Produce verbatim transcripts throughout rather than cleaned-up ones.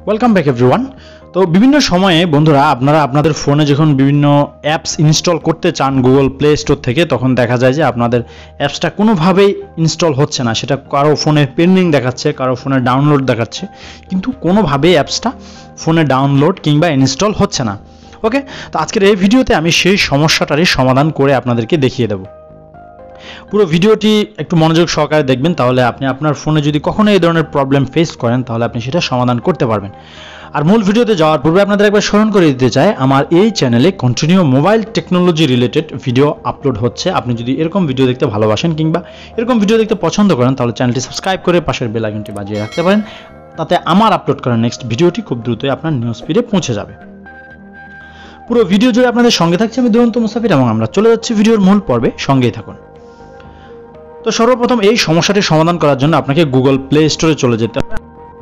Welcome back everyone. তো বিভিন্ন সময়ে বন্ধুরা আপনারা আপনাদের ফোনে যখন বিভিন্ন অ্যাপস ইনস্টল করতে চান গুগল প্লে স্টোর থেকে, তখন দেখা যায় যে আপনাদের অ্যাপসটা কোনোভাবেই ইনস্টল হচ্ছে না। সেটা কারো ফোনে পেন্ডিং দেখাচ্ছে, কারো ফোনে ডাউনলোড দেখাচ্ছে, কিন্তু কোনোভাবেই অ্যাপসটা ফোনে ডাউনলোড কিংবা ইনস্টল হচ্ছে না। ওকে, তো আজকের এই ভিডিওতে আমি সেই সমস্যাটারই সমাধান করে আপনাদেরকে দেখিয়ে দেবো। পুরো ভিডিওটি একটু মনোযোগ সহকারে দেখবেন, তাহলে আপনি আপনার ফোনে যদি কখনো এই ধরনের প্রবলেম ফেস করেন তাহলে আপনি সেটা সমাধান করতে পারবেন। আর মূল ভিডিওতে যাওয়ার পূর্বে আপনাদের একবার স্মরণ করে দিতে চাই, আমার এই চ্যানেলে continue mobile technology related video upload হচ্ছে। আপনি যদি এরকম ভিডিও দেখতে ভালোবাসেন কিংবা এরকম ভিডিও দেখতে পছন্দ করেন তাহলে চ্যানেলটি সাবস্ক্রাইব করে পাশের বেল আইকনটি বাজিয়ে রাখতে পারেন। তাতে আমার আপলোড করা নেক্সট ভিডিওটি খুব দ্রুতই আপনার নিউজ ফিডে পৌঁছে যাবে। পুরো ভিডিও জুড়ে আপনাদের সঙ্গে থাকছে আমি দুরন্ত মুসাফির, এবং আমরা চলে যাচ্ছি ভিডিওর মূল পর্বে। সঙ্গেই থাকুন। তো সর্বপ্রথম এই সমস্যাটি সমাধান করার জন্য আপনাকে গুগল প্লে স্টোরে চলে যেতে হবে।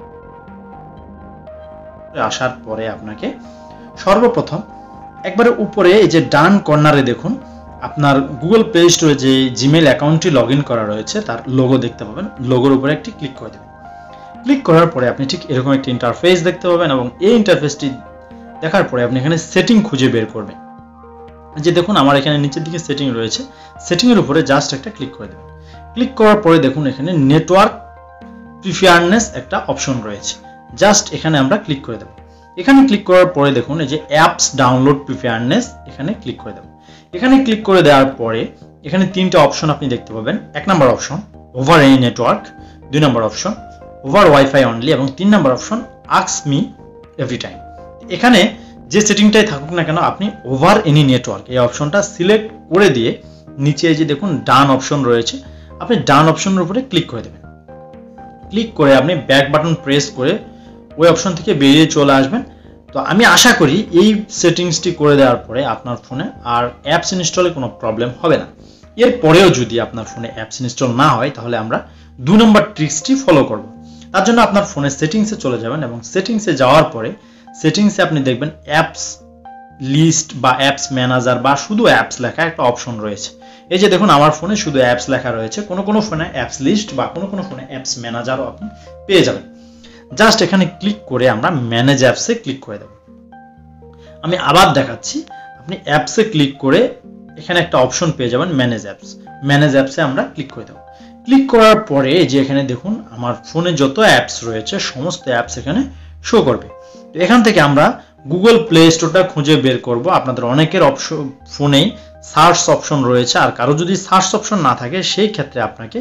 আসার পরে আপনাকে সর্বপ্রথম একবারে উপরে এই যে ডান কর্নারে দেখুন আপনার গুগল প্লে স্টোরে যে জিমেল অ্যাকাউন্টটি লগ ইন করা রয়েছে তার লোগো দেখতে পাবেন। লোগোর উপরে একটি ক্লিক করে দেবেন। ক্লিক করার পরে আপনি ঠিক এরকম একটি ইন্টারফেস দেখতে পাবেন, এবং এই ইন্টারফেসটি দেখার পরে আপনি এখানে সেটিং খুঁজে বের করবেন। যে দেখুন আমার এখানে নিচের দিকে সেটিং রয়েছে, সেটিংয়ের উপরে জাস্ট একটা ক্লিক করে দেবেন। ক্লিক করার পরে দেখুন এখানে নেটওয়ার্ক প্রিফারেন্স একটা অপশন রয়েছে, জাস্ট এখানে আমরা ক্লিক করে দেব। এখানে ক্লিক করার পরে দেখুন এই যে অ্যাপস ডাউনলোড প্রিফারেন্স, এখানে ক্লিক করে দেব। এখানে ক্লিক করে দেওয়ার পরে এখানে তিনটা অপশন আপনি দেখতে পাবেন। এক নম্বর অপশন ওভার এনি নেটওয়ার্ক, দুই নম্বর অপশন ওভার ওয়াইফাই অনলি, এবং তিন নম্বর option ask me every time. এখানে যে সেটিংটাই থাকুক না কেন আপনি ওভার এনি নেটওয়ার্ক এই অপশনটা সিলেক্ট করে দিয়ে নিচে যে দেখুন ডান অপশন রয়েছে, আপনি ডান অপশনের উপরে ক্লিক করে দেবেন। ক্লিক করে আপনি ব্যাক বাটন প্রেস করে ওই অপশন থেকে বেরিয়ে চলে আসবেন। তো আমি আশা করি এই সেটিংসটি করে দেওয়ার পরে আপনার ফোনে আর অ্যাপস ইনস্টলে কোনো প্রবলেম হবে না। এরপরেও যদি আপনার ফোনে অ্যাপস ইনস্টল না হয় তাহলে আমরা দুই নম্বর ট্রিক্সটি ফলো করব। তার জন্য আপনার ফোনের সেটিংসে চলে যাবেন, এবং সেটিংসে যাওয়ার পরে সেটিংসে আপনি দেখবেন অ্যাপস লিস্ট বা অ্যাপস ম্যানেজার বা শুধু অ্যাপস লেখা একটা অপশন রয়েছে। এই যে দেখুন আমার ফোনে শুধু অ্যাপস লেখা রয়েছে, কোনো কোনো ফোনে অ্যাপস লিস্ট বা কোনো কোনো ফোনে অ্যাপস ম্যানেজারও আপনি পেয়ে যাবেন। জাস্ট এখানে ক্লিক করে আমরা ম্যানেজ অ্যাপসে ক্লিক করে দেব। আমি আবার দেখাচ্ছি, আপনি অ্যাপসে ক্লিক করে এখানে একটা অপশন পেয়ে যাবেন ম্যানেজ অ্যাপস। ম্যানেজ অ্যাপসে আমরা ক্লিক করে দেব। ক্লিক করার পরে এই যে এখানে দেখুন আমার ফোনে যত অ্যাপস রয়েছে সমস্ত অ্যাপস এখানে শো করবে। তো এখান থেকে আমরা গুগল প্লে স্টোরটা খুঁজে বের করব। আপনাদের অনেকের অপশন ফোনেই সার্চ অপশন রয়েছে, আর কারো যদি সার্চ অপশন না থাকে সেই ক্ষেত্রে আপনাকে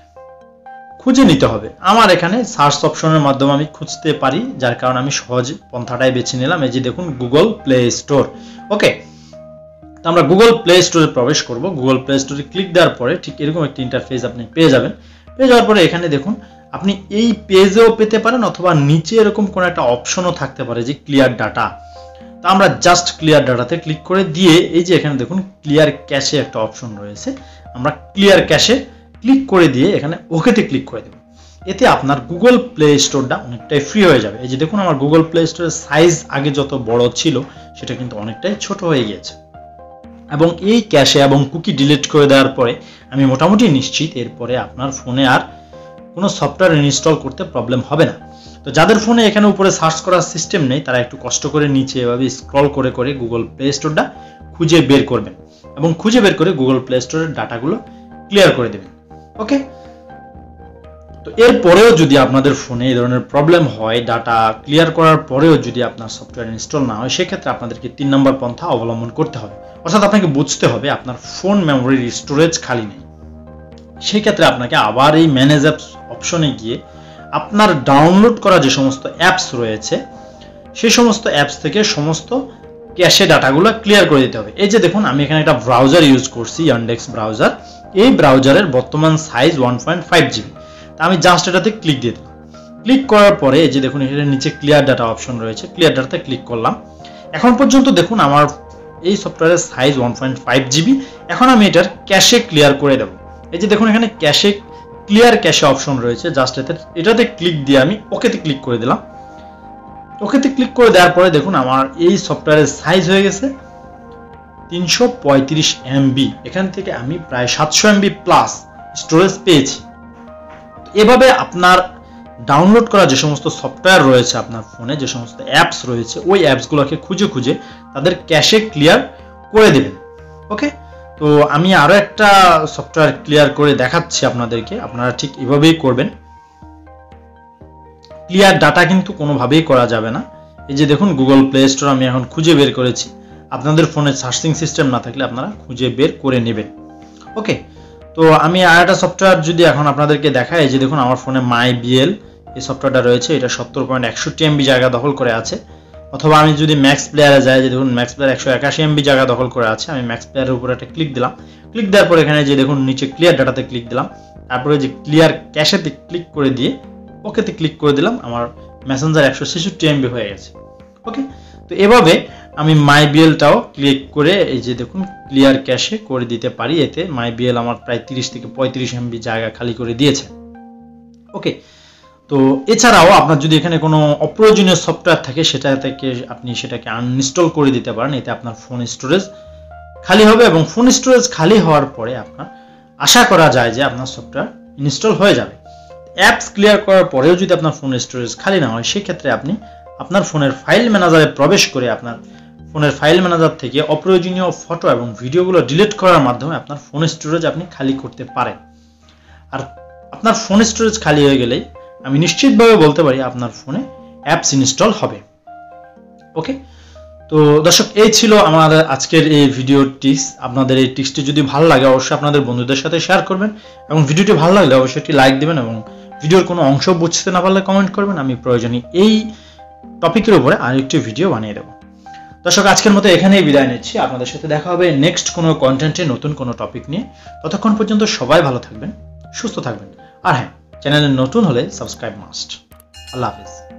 খুঁজে নিতে হবে। আমার এখানে সার্চ অপশনের মাধ্যমে আমি খুঁজতে পারি, যার কারণে আমি সহজ পন্থাটাই বেছে নিলাম। এই যে দেখুন গুগল প্লে স্টোর। ওকে, তো আমরা গুগল প্লে স্টোরে প্রবেশ করব। গুগল প্লে স্টোরে ক্লিক দেওয়ার পরে ঠিক এরকম একটি ইন্টারফেস আপনি পেয়ে যাবেন। পেয়ে যাওয়ার পরে এখানে দেখুন আপনি এই পেজেও পেতে পারেন, অথবা নিচে এরকম কোনো একটা অপশনও থাকতে পারে যে ক্লিয়ার ডাটা। তো আমরা জাস্ট ক্লিয়ার ডাটাতে ক্লিক করে দিয়ে এই যে এখানে দেখুন ক্লিয়ার ক্যাশে একটা অপশন রয়েছে, আমরা ক্লিয়ার ক্যাশে ক্লিক করে দিয়ে এখানে ওকেতে ক্লিক করে দেব। এতে আপনার গুগল প্লে স্টোরটা অনেকটাই ফ্রি হয়ে যাবে। এই যে দেখুন আমার গুগল প্লে স্টোরের সাইজ আগে যত বড় ছিল সেটা কিন্তু অনেকটাই ছোট হয়ে গিয়েছে, এবং এই ক্যাশে এবং কুকি ডিলিট করে দেওয়ার পরে আমি মোটামুটি নিশ্চিত এরপরে আপনার ফোনে আর কোনো সফটওয়্যার ইনস্টল করতে প্রবলেম হবে না। তো যাদের ফোনে এখানে উপরে সার্চ করার সিস্টেম নেই তারা একটু কষ্ট করে নিচে এভাবে স্ক্রল করে করে গুগল প্লে স্টোরটা খুঁজে বের করবেন, এবং খুঁজে বের করে গুগল প্লে স্টোরের ডাটাগুলো ক্লিয়ার করে দেবেন। ওকে, তো এরপরেও যদি আপনাদের ফোনে এই ধরনের প্রবলেম হয়, ডাটা ক্লিয়ার করার পরেও যদি আপনার সফটওয়্যার ইনস্টল না হয়, সেক্ষেত্রে আপনাদেরকে তিন নম্বর পন্থা অবলম্বন করতে হবে। অর্থাৎ আপনাকে বুঝতে হবে আপনার ফোন মেমোরির স্টোরেজ খালি নেই। সেই ক্ষেত্রে আপনাকে আবার এই ম্যানেজ অ্যাপস অপশনে গিয়ে আপনার ডাউনলোড করা যে সমস্ত অ্যাপস রয়েছে সেই সমস্ত অ্যাপস থেকে সমস্ত ক্যাশে ডাটাগুলো ক্লিয়ার করে দিতে হবে। এই যে দেখুন আমি এখানে একটা ব্রাউজার ইউজ করছি, ইয়ান্ডেক্স ব্রাউজার। এই ব্রাউজারের বর্তমান size one point five GB. তা আমি জাস্ট এটাতে ক্লিক দিয়ে দিলাম। ক্লিক করার পরে এই যে দেখুন এখানে নিচে ক্লিয়ার ডাটা অপশন রয়েছে, ক্লিয়ার ডাটাতে ক্লিক করলাম। এখন পর্যন্ত দেখুন আমার এই সফটওয়্যারের size one point five GB. এখন আমি এটার ক্যাশে ক্লিয়ার করে দেবো। এই যে দেখুন এখানে ক্যাশে ক্লিয়ার ক্যাশে অপশন রয়েছে, জাস্ট এতে এটাতে ক্লিক দিয়ে আমি ওকেতে ক্লিক করে দিলাম। ওকেতে ক্লিক করে দেওয়ার পরে দেখুন আমার এই সফটওয়্যারের সাইজ হয়ে গেছে তিনশো পঁয়ত্রিশ এমবি। এখান থেকে আমি প্রায় সাতশো এমবি প্লাস স্টোরেজ পেয়েছি। এভাবে আপনার ডাউনলোড করা যে সমস্ত সফটওয়্যার রয়েছে আপনার ফোনে, যে সমস্ত অ্যাপস রয়েছে, ওই অ্যাপসগুলোকে খুঁজে খুঁজে তাদের ক্যাশে ক্লিয়ার করে দেবেন। ওকে, তো আমি আরও একটা সফটওয়্যার ক্লিয়ার করে দেখাচ্ছি আপনাদেরকে। আপনারা ঠিক এভাবেই করবেন। ক্লিয়ার ডাটা কিন্তু কোনোভাবেই করা যাবে না। এই যে দেখুন গুগল প্লে স্টোর আমি এখন খুঁজে বের করেছি। আপনাদের ফোনে সার্চিং সিস্টেম না থাকলে আপনারা খুঁজে বের করে নেবেন। ওকে, তো আমি আর একটা সফটওয়্যার যদি এখন আপনাদেরকে দেখাই, এই যে দেখুন আমার ফোনে মাই বিএল এই সফটওয়্যারটা রয়েছে। এটা সত্তর পয়েন্ট একষট্টি এমবি জায়গা দখল করে আছে। অথবা আমি যদি ম্যাক্স প্লেয়ারে যাই, যে দেখুন ম্যাক্স প্লেয়ার একশো একাশি এমবি জায়গা দখল করে আছে। আমি ম্যাক্স প্লেয়ারের উপরে একটা ক্লিক দিলাম। ক্লিক দেওয়ার পর এখানে যে দেখুন নিচে ক্লিয়ার ডাটাতে ক্লিক দিলাম। তারপরে যে ক্লিয়ার ক্যাশেতে ক্লিক করে দিয়ে ওকেতে ক্লিক করে দিলাম। আমার মেসেঞ্জার একশো ছেষট্টি এমবি হয়ে গেছে। ওকে, তো এভাবে আমি মাই বিএলটাও ক্লিক করে এই যে দেখুন ক্লিয়ার ক্যাশে করে দিতে পারি। এতে মাই বিএল আমার প্রায় তিরিশ থেকে পঁয়ত্রিশ এমবি জায়গা খালি করে দিয়েছে। ওকে, তো এছাড়াও আপনার যদি এখানে কোনো অপ্রয়োজনীয় সফটওয়্যার থাকে সেটা থেকে আপনি সেটাকে আনইনস্টল করে দিতে পারেন। এতে আপনার ফোন স্টোরেজ খালি হবে এবং ফোন স্টোরেজ খালি হওয়ার পরে আপনার আশা করা যায় যে আপনার সফটওয়্যার ইনস্টল হয়ে যাবে। অ্যাপস ক্লিয়ার করার পরেও যদি আপনার ফোন স্টোরেজ খালি না হয়, সেক্ষেত্রে আপনি আপনার ফোনের ফাইল ম্যানেজারে প্রবেশ করে আপনার ফোনের ফাইল ম্যানেজার থেকে অপ্রয়োজনীয় ফটো এবং ভিডিওগুলো ডিলিট করার মাধ্যমে আপনার ফোন স্টোরেজ আপনি খালি করতে পারেন। আর আপনার ফোন স্টোরেজ খালি হয়ে গেলেই আমি নিশ্চিতভাবে বলতে পারি আপনার ফোনে অ্যাপস ইনস্টল হবে। ওকে, তো দর্শক এই ছিল আমাদের আজকের এই ভিডিও টিপস। আপনাদের এই টিপসটি যদি ভালো লাগে অবশ্যই আপনাদের বন্ধুদের সাথে শেয়ার করবেন এবং ভিডিওটি ভালো লাগলে অবশ্যই একটি লাইক দেবেন এবং ভিডিওর কোনো অংশ বুঝতে না পারলে কমেন্ট করবেন। আমি প্রয়োজনে এই টপিকের উপরে আরেকটি ভিডিও বানিয়ে দেবো। দর্শক আজকের মতো এখানেই বিদায় নিচ্ছি। আপনাদের সাথে দেখা হবে নেক্সট কোনো কন্টেন্টে নতুন কোনো টপিক নিয়ে। ততক্ষণ পর্যন্ত সবাই ভালো থাকবেন, সুস্থ থাকবেন। আর হ্যাঁ, চ্যানেলে নতুন হলে সাবস্ক্রাইব মাস্ট। আল্লাহ হাফেজ।